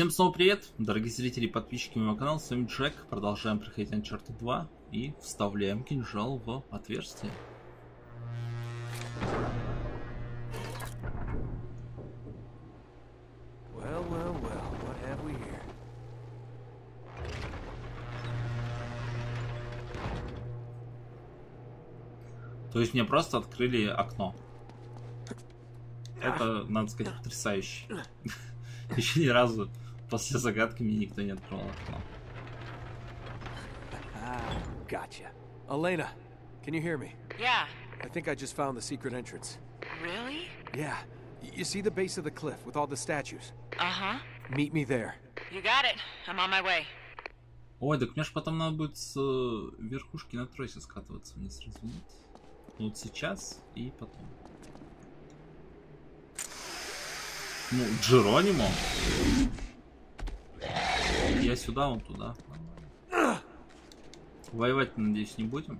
Всем снова привет, дорогие зрители и подписчики моего канала, с вами Джек. Продолжаем проходить Uncharted 2 и вставляем кинжал в отверстие. Well, what have we here? То есть мне просто открыли окно. Это, надо сказать, потрясающе. Еще ни разу после загадки мне никто не открыл окно. Gotcha. Elena, can you hear me? Yeah. I think I just found the secret entrance. Really? Yeah. You see the base of the cliff with all the statues? Uh-huh. Meet me there. You got it. I'm on my way. Ой, так мне ж потом надо будет с верхушки на тросе скатываться вниз, разве нет? Ну вот сейчас и потом. Ну, Джеронимо. Я сюда, он туда. Воевать, надеюсь, не будем.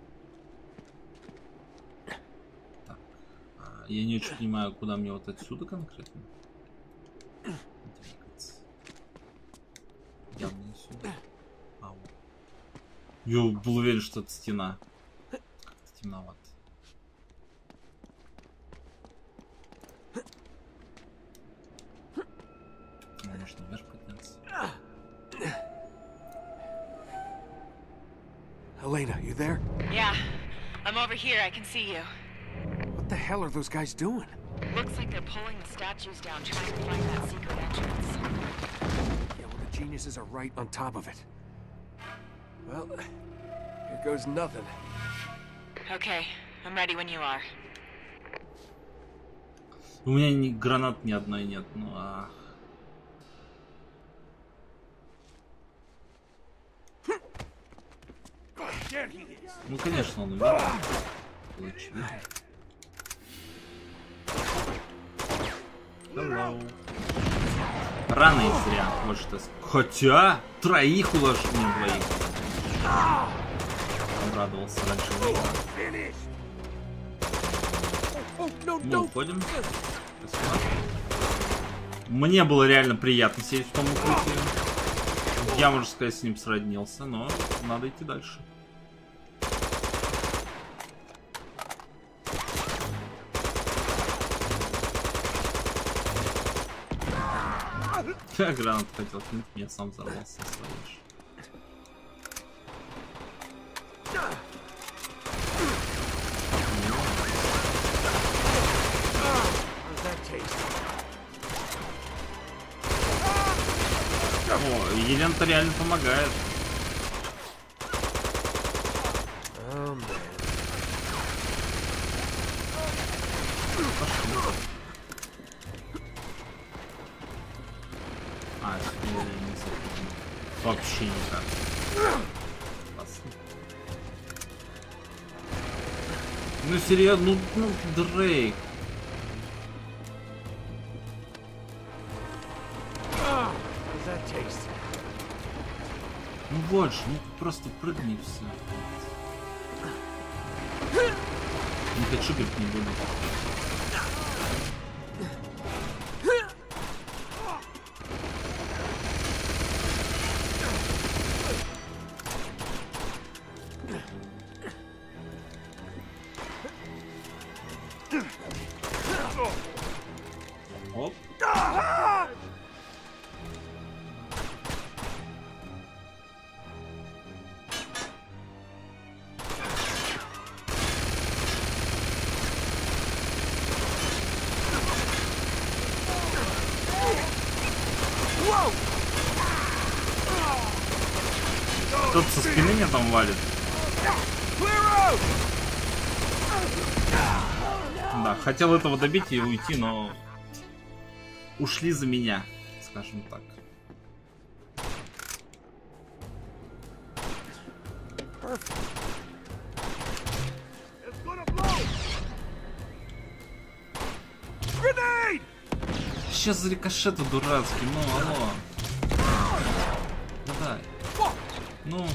Так. Я не очень понимаю, куда мне вот отсюда конкретно двигаться. Явно не сюда. Ау. Я был уверен, что это стена. Как-то темновато. Можно наверх подняться. Elena, you there? Yeah. I'm over here. I can see you. What the hell are those guys doing? Looks like they're pulling the statues down, trying to find that secret entrance. Yeah, well, the geniuses are right on top of it. Well, here goes nothing. Okay. I'm ready when you are. У меня ни гранат ни одной нет, ну Ну, конечно, он умеет. Hello. Рано и зря, может, хотя троих уложил, не двоих. Обрадовался раньше. Мы уходим. Мне было реально приятно сидеть в том укрытии. Я, можно сказать, с ним сроднился, но надо идти дальше. Я гранат хотел кинуть, я сам взорвался. О, Елена-то реально помогает. Вообще никак. Ну серьезно, ну Дрейк. Ну вот же, ну просто прыгни и все. Не хочу, говорит, не буду. Оп. Кто-то со спины меня там валит. Да, хотел этого добить и уйти, но ушли за меня, скажем так. Сейчас за рикошеты дурацкий, ну алло. Давай. Ну.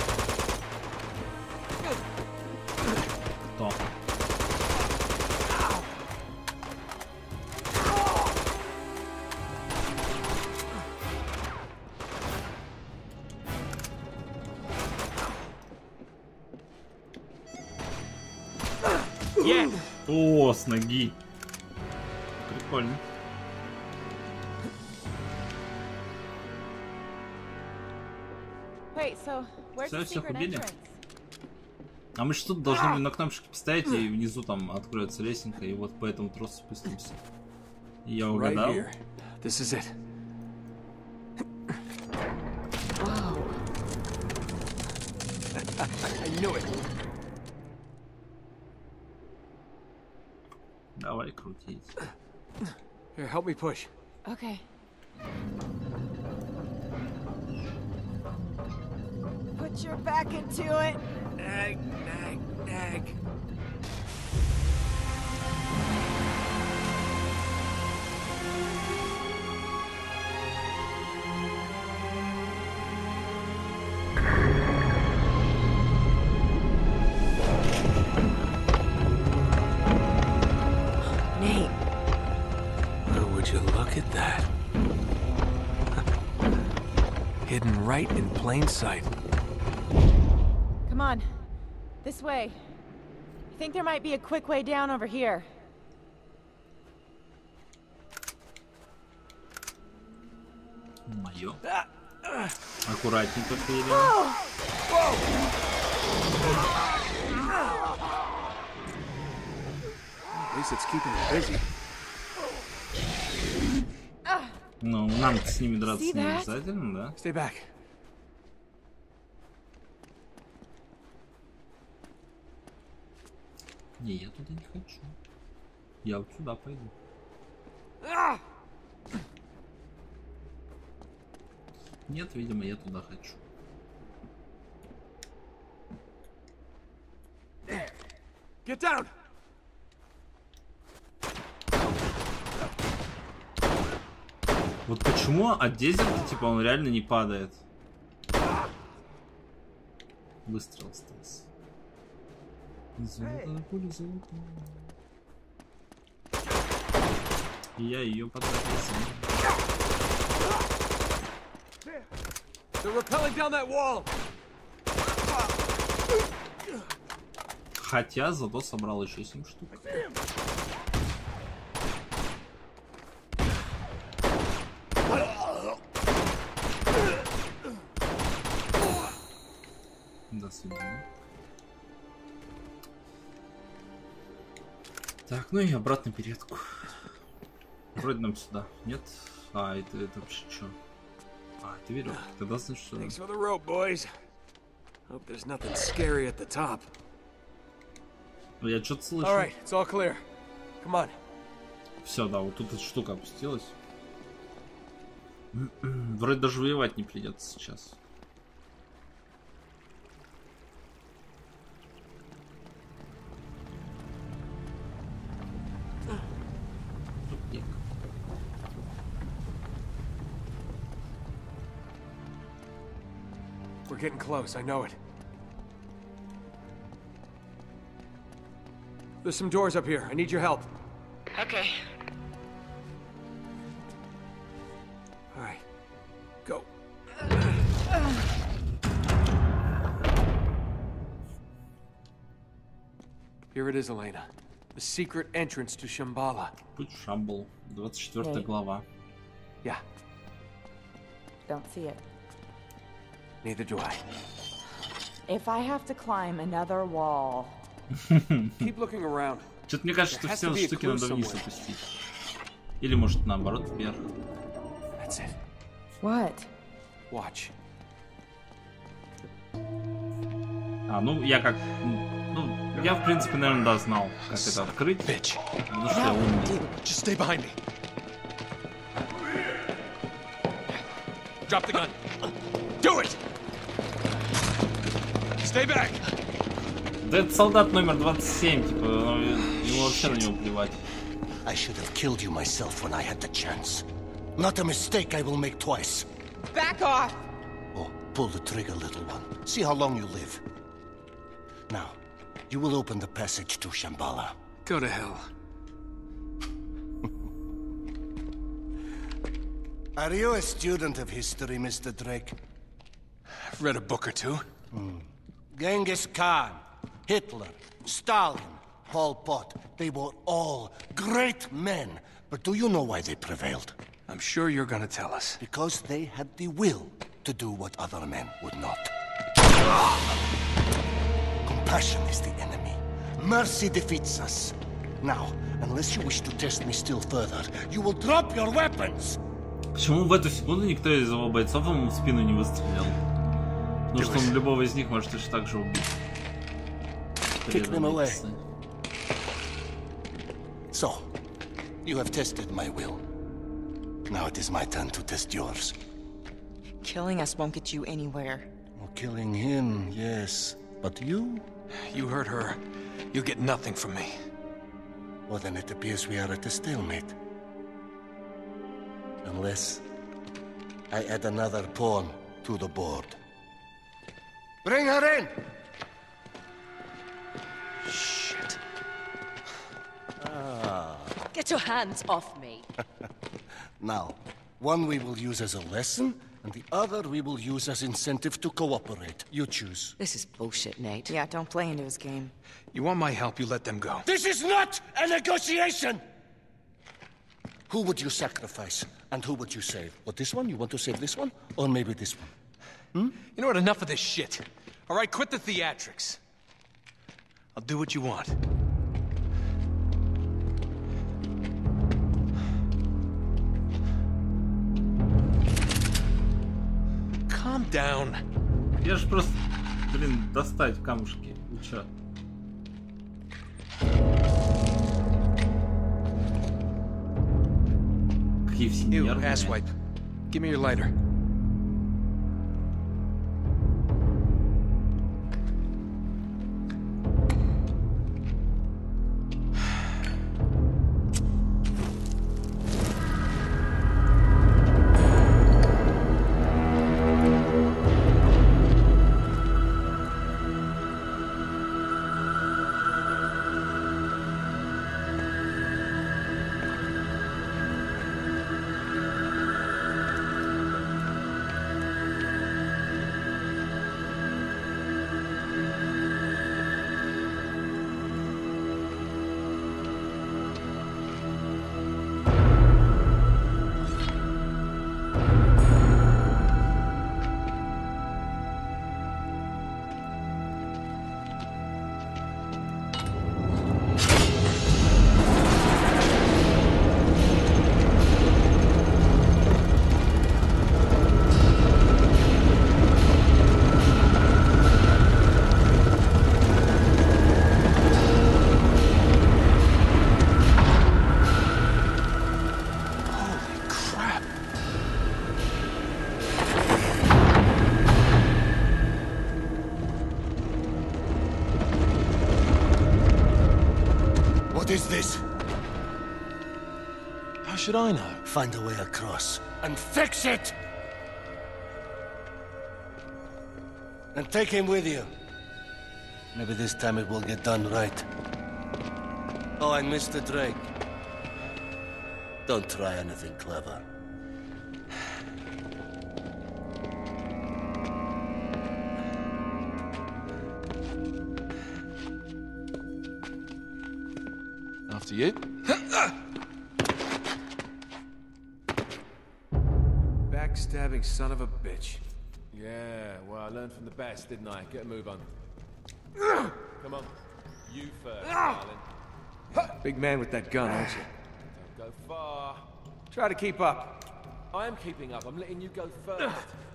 Кто? again. О, с ноги. Прикольно. Wait, so where's the Всё, secret убили? entrance? А мы же тут должны были на кнопочке поставить, и внизу там откроется лесенка, и вот по этому тросу спустимся. Я Right угадал. here. This is it. I knew it. Давай крутить. Here, help me push. Okay. Put your back into it. Nag, nag, nag. Nate. Well, would you look at that? Hidden right in plain sight. Come on. This way. I think there might be a quick way down over here. Моё. Аккуратней только едем. At least it's keeping it busy. Ну, нам с ними драться See не that? обязательно, да? Stay back. Не, я туда не хочу. Я вот сюда пойду. Нет, видимо, я туда хочу. Get down. Вот почему от дезерта, типа, он реально не падает? Выстрел остался. Золотая пуля, золотая. И я ее потратил сам. They're rappelling down that wall. Хотя зато собрал еще 7 штук. До свидания. Так, ну и обратно передку. Вроде нам сюда. Нет? А, это вообще что? А, это веревка. Тогда значит, что... Thanks for the rope, boys. Hope there's nothing scary at the top. Я что-то слышу. All right, it's all clear. Come on. Все, да, вот тут эта штука опустилась. Вроде даже воевать не придется сейчас. Тупик. We're getting close, I know it. There's some doors up here. I need your help. Okay. All right. Go. Here it is, Elena. The secret entrance to Shambhala. Путь в Шамбал. 24 Эй. глава. Yeah, Don't see it. neither do I. If I have to climb another wall. Keep looking around. Что-то мне кажется, что There has все to be a штуки clue надо вниз somewhere. опустить. Или может наоборот вверх. That's it. What? Watch. А, ну я как... Ну, я в принципе, наверное, да, знал, как это открыть. Bitch. Потому что я умный. Just stay behind me. Drop the gun. Do it! Stay back! Да это солдат номер 27, типа, ему вообще на него плевать. I should have killed you myself when I had the chance. Not a mistake I will make twice. Back off! Oh, pull the trigger, little one. See how long you live. Now, you will open the passage to Shambhala. Go to hell. Are you a student of history, Mr. Drake? I've read a book or two. Genghis Khan, Hitler, Stalin, Pol Pot, they were all great men. But do you know why they prevailed? I'm sure you're gonna tell us. Because they had the will to do what other men would not. Compassion is the enemy. Mercy defeats us. Now, unless you wish to test me still further, you will drop your weapons! Почему в эту секунду никто из его бойцов ему в спину не выстрелил? Потому что он любого из них может точно так же убить. Kick them away. So, you have tested my will. Now it is my turn to test yours. Killing us won't get you anywhere. Oh, killing him, yes. But you? You hurt her. You get nothing from me. Well, then it appears we are at a stalemate. Unless I add another pawn to the board. Bring her in! Shit. Get your hands off me. Now, one we will use as a lesson, and the other we will use as incentive to cooperate. You choose. This is bullshit, Nate. Yeah, don't play into his game. You want my help, you let them go. This is not a negotiation! Who would you sacrifice, and who would you save? What, this one? You want to save this one? Or maybe this one? You know what? Enough of this shit. All right, quit the theatrics. I'll do what you want. Calm down. Я ж просто, блин, достать камушки. Вы чё? Какие все You, нервные. asswipe. Give me your lighter. What is this? How should I know? Find a way across and fix it! And take him with you. Maybe this time it will get done right. Oh, and Mr. Drake. Don't try anything clever. After you. Backstabbing son of a bitch. Yeah, well, I learned from the best, didn't I? Get a move on. Come on. You first, darling. Big man with that gun, aren't you? Don't go far. Try to keep up. I am keeping up. I'm letting you go first.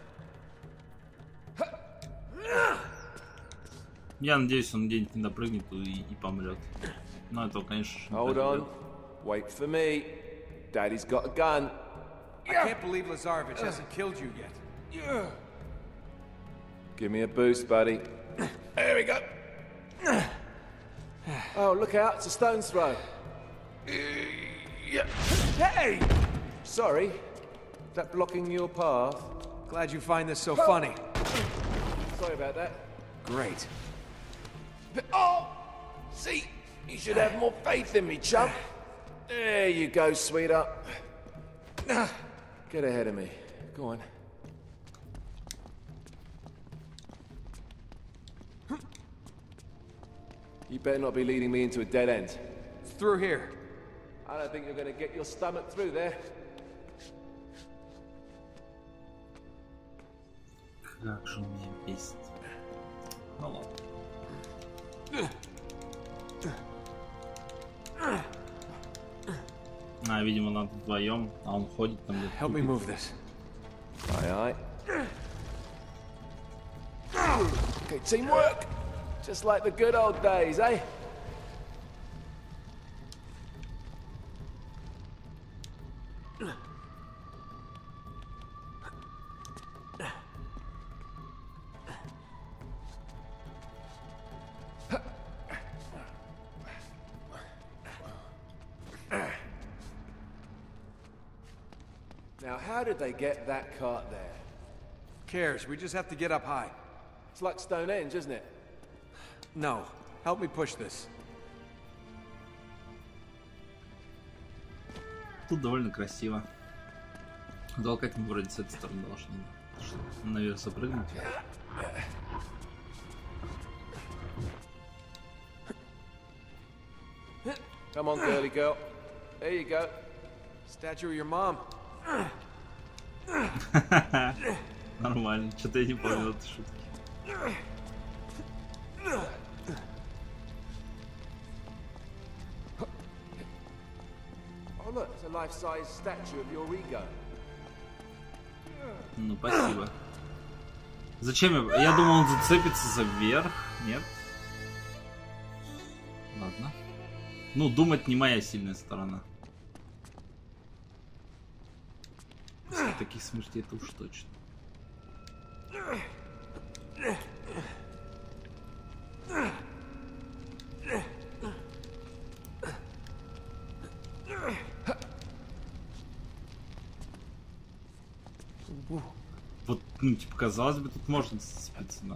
Я надеюсь, он где-нибудь не допрыгнет и помрет. Но этого, конечно же, не Hold on. произойдет. Wait for me. Daddy's got a gun. I can't believe Lazarevich hasn't killed you yet. Give me a boost, buddy. There we go. Oh, look out. It's a stone's throw. Hey! Sorry. Is that blocking your path? Glad you find this so funny. Sorry about that. Great. Oh! See? You should have more faith in me, chump. There you go, sweetheart. Get ahead of me. Go on. You better not be leading me into a dead end. It's through here. I don't think you're going to get your stomach through there. Как же меня бесит. Ну ладно. А, видимо, надо вдвоем, а он ходит там где-то. Help me move this. Aye, aye. Okay, teamwork. Just like the good old days, eh? Now, how did they get that cart there? Cares, we just have to get up high. It's like Stonehenge, isn't it? No. Help me push this. Тут довольно красиво. Толкать мы вроде с этой стороны должны. Наверх запрыгнуть. Come on, girly girl. There you go. Statue of your mom. Нормально. Что-то я не понял этой шутки. Oh look, it's a life-size statue of your ego. Ну, спасибо. Зачем я? Я думал, он зацепится за вверх. Нет. Ладно. Ну, думать не моя сильная сторона. После таких смертей это уж точно. Вот, ну, типа, казалось бы, тут можно зацепиться, да.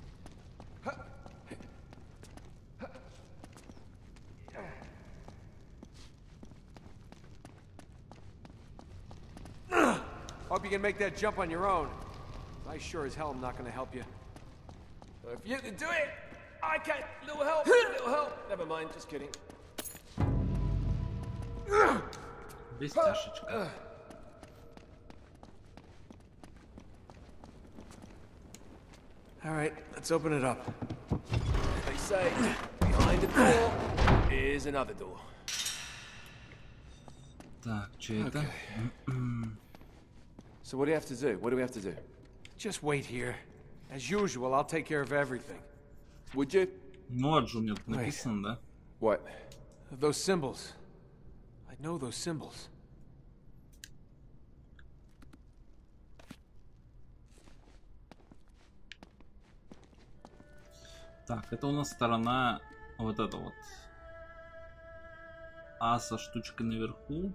Hope you can make that jump on your own. I sure as hell am not gonna help you. If you can do it, I can. Little help, little help. Never mind, just kidding. Блестяшечка. All right, let's open it up. They say behind a door is another door. Так, что это? So what do you have to do? What do we have to do? Just wait here. As usual, I'll take care of everything. Would you? Ну, вот же у меня тут написано, да? What? Those symbols. I know those symbols. Так, это у нас сторона вот эта вот. А со штучкой наверху.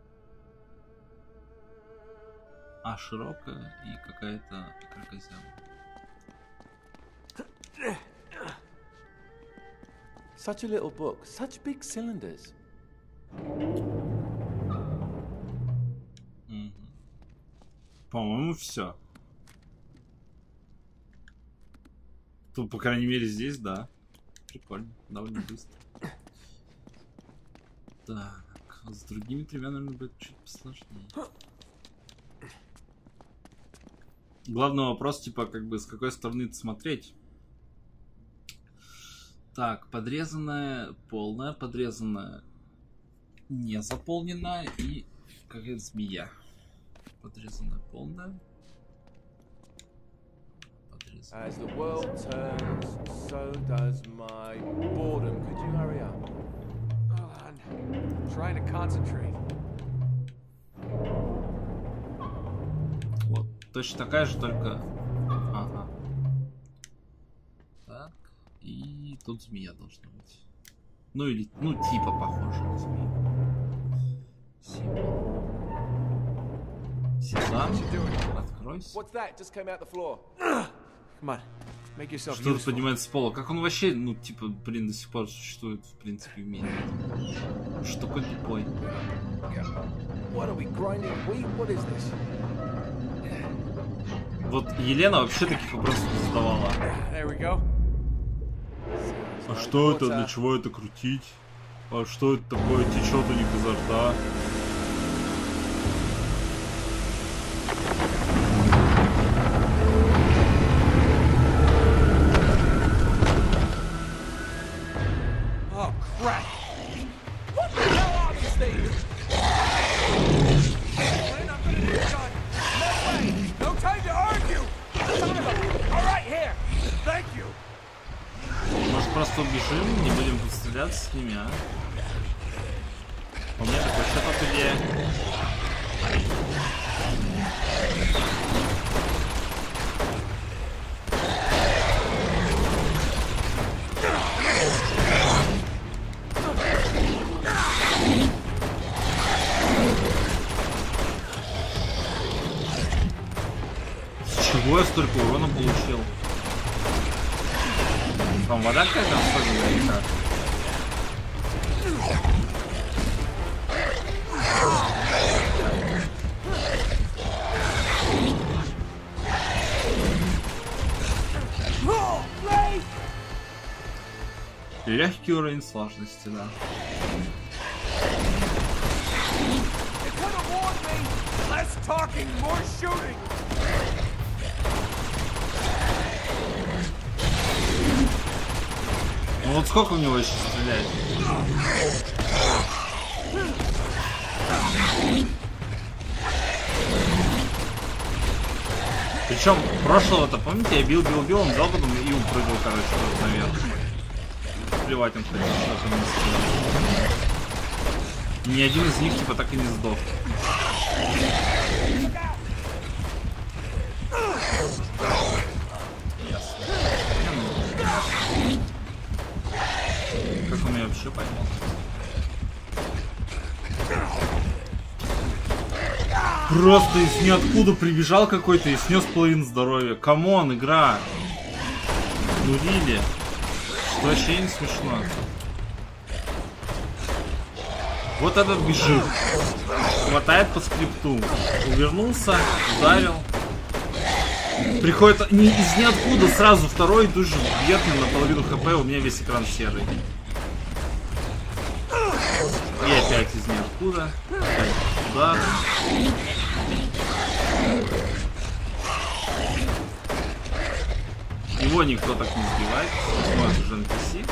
А широкая и какая-то кракозябра. Such a little book, such big cylinders. По-моему, все. Тут, по крайней мере, здесь, да. Прикольно, довольно быстро. Так, с другими тремя, наверное, будет чуть посложнее. Главный вопрос, типа, как бы, с какой стороны это смотреть. Так, подрезанная, полная, подрезанная, не заполненная и какая-то змея. Подрезанная, полная. As the world turns, so does my boredom. Could you hurry up? Hold on. I'm trying to concentrate. Вот, точно такая же, только... Ага. Так, и тут змея должна быть. Ну или, ну типа похоже на змею. Сюда. Откройся. What's that? Just came out the floor. Come on. Make yourself Что-то useful. поднимается с пола. Как он вообще, ну типа, блин, до сих пор существует, в принципе, в мире. Что такой тупой? What are we grinding wheat? What is this? Вот Елена вообще таких вопросов не задавала. There we go. Sounds А что это? Для чего это крутить? А что это такое течет у них изо рта? Oh, crap! What the hell are these things? When I'm gonna get done. No way! No time to argue! Son of a... All right, here! Thank you! Может, просто убежим, не будем тут стреляться с ними, а? У меня так вообще топ идея. С чего я столько урона получил? Там вода какая-то особенная или как? Легкий уровень сложности, да. Ну вот сколько у него еще стреляет? Причем прошлого-то, помните, я бил, он взял потом и упрыгал, короче, наверх. Плевать он хотел, что он не стреляет. Ни один из них типа так и не сдох. Как он меня вообще поймал? Просто из ниоткуда прибежал какой-то и снес половину здоровья. Камон, игра! Ну рили. Что вообще не смешно. Вот этот бежит. Хватает по скрипту. Увернулся, ударил. Приходит из ниоткуда сразу второй и тут же бьет мне на половину хп, у меня весь экран серый. И опять из ниоткуда. Опять удар. Его никто так не сбивает. Вот уже NPC.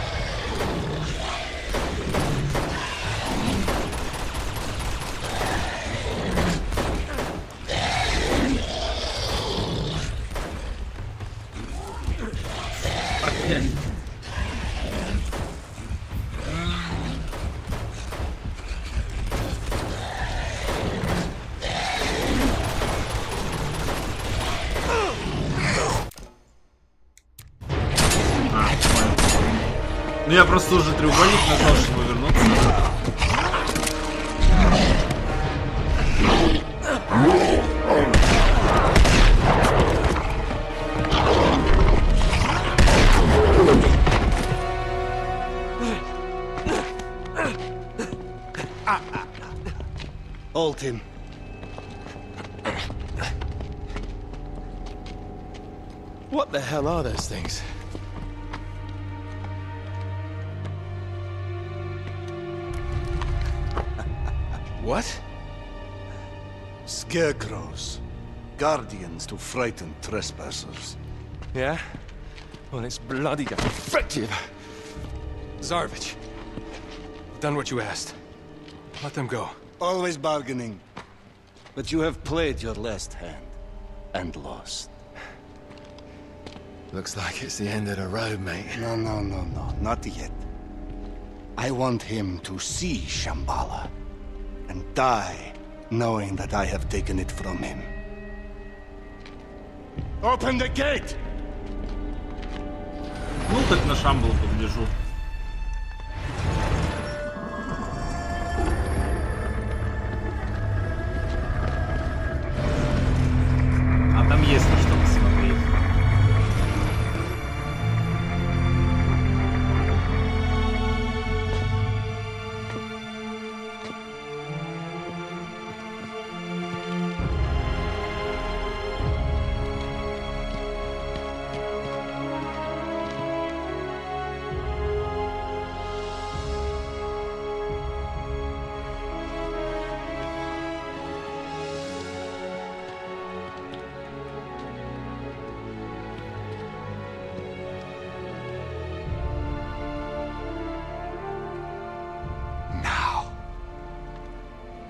Опять. Ну я просто уже треугольник нажал, чтобы вернуться. Hold him. What the hell are those things? What? Scarecrows. Guardians to frighten trespassers. Yeah? Well, it's bloody effective. Zarevich, done what you asked. Let them go. Always bargaining. But you have played your last hand. And lost. Looks like it's the end of the road, mate. No, not yet. I want him to see Shambhala. And die, knowing that I have taken it from him. Open the gate! Ну, так на Шамбалу погляжу. А там есть на что посмотреть.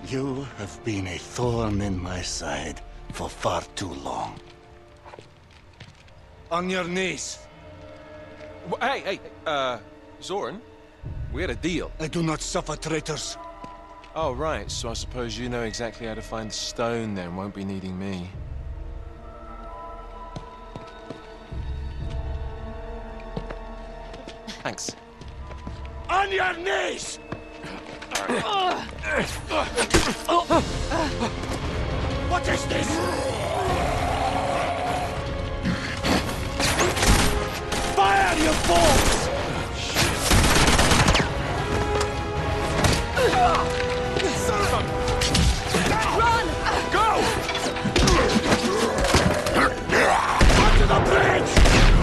You have been a thorn in my side for far too long. On your knees. Hey, Zoran, we had a deal. I do not suffer traitors. Oh, right, so I suppose you know exactly how to find the stone then, won't be needing me. Thanks. On your knees! What is this? Fire, you fools! Run! Go! Onto the bridge!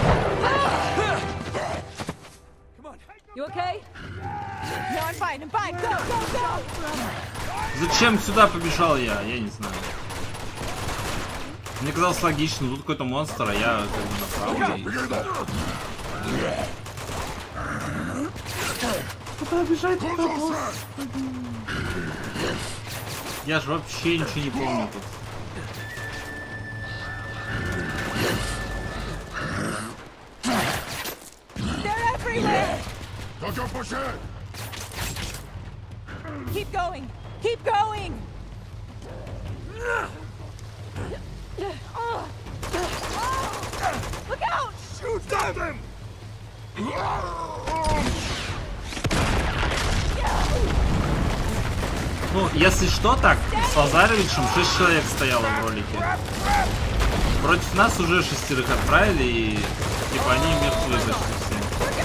You okay? No, I'm fine. I'm fine. Go, go, go! Зачем сюда побежал я? Я не знаю. Мне казалось логично, тут какой-то монстр, а я как бы направо. Куда бежать? Я же вообще ничего не помню тут. They're everywhere! Keep going! Keep going! Look out! Shoot them! Ну, если что, так, с Лазаревичем 6 человек стояло в ролике. Против нас уже 6 отправили, и типа они мертвы почти все.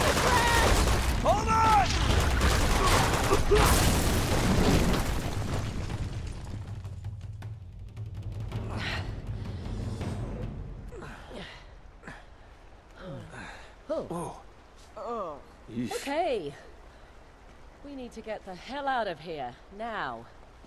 Okay. We need to get the hell out of here now.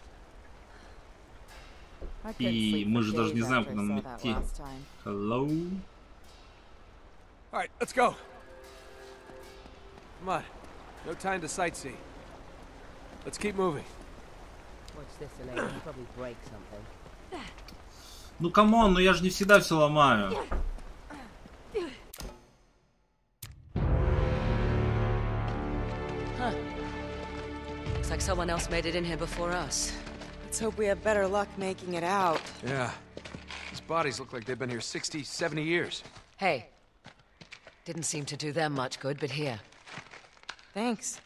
И мы же даже не знаем, куда нам идти. Hello? All right, let's go. Come on. No time to sightsee. Let's keep moving. Watch this, Elaine. You'll probably break something. Ну камон, ну я же не всегда все ломаю. Huh. Looks like someone else made it in here before us. Let's hope we have better luck making it out. Yeah. These bodies look like they've been here 60, 70 years. Hey. Didn't seem to do them much good, but here. Thanks.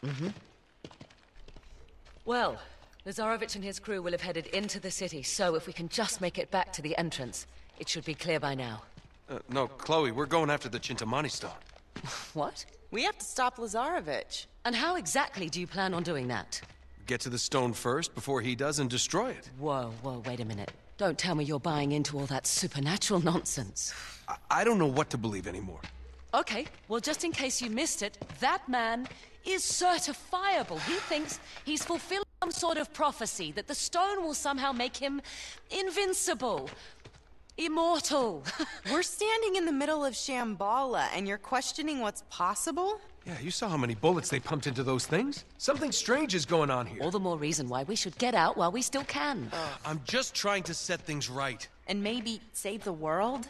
Well, Lazarovich and his crew will have headed into the city, so if we can just make it back to the entrance, it should be clear by now. No, Chloe, we're going after the Chintamani stone. What? We have to stop Lazarovich. And how exactly do you plan on doing that? Get to the stone first before he does and destroy it. Whoa, wait a minute. Don't tell me you're buying into all that supernatural nonsense. I don't know what to believe anymore. Okay, well, just in case you missed it, that man is certifiable. He thinks he's fulfilling some sort of prophecy, that the stone will somehow make him invincible, immortal. We're standing in the middle of Shambhala, and you're questioning what's possible? Yeah, you saw how many bullets they pumped into those things? Something strange is going on here. All the more reason why we should get out while we still can. I'm just trying to set things right. And maybe save the world?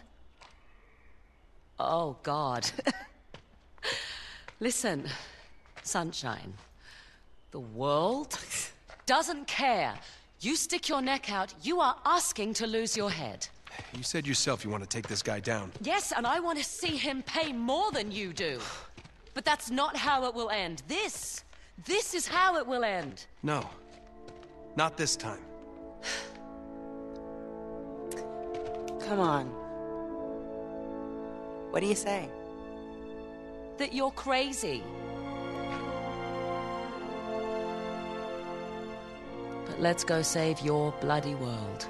Oh, God. Listen, Sunshine. The world doesn't care. You stick your neck out, you are asking to lose your head. You said yourself you want to take this guy down. Yes, and I want to see him pay more than you do. But that's not how it will end. This is how it will end. No. Not this time. Come on. What do you say? That you're crazy. But let's go save your bloody world.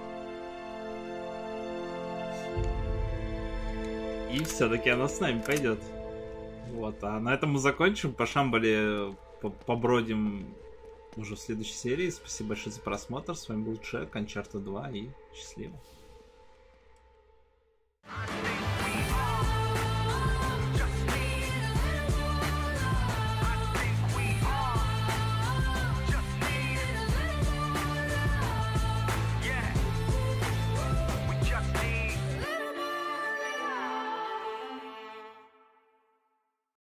И все-таки она с нами пойдет. Вот, а на этом мы закончим. По Шамбале побродим уже в следующей серии. Спасибо большое за просмотр. С вами был Джек, Uncharted 2 и счастливо.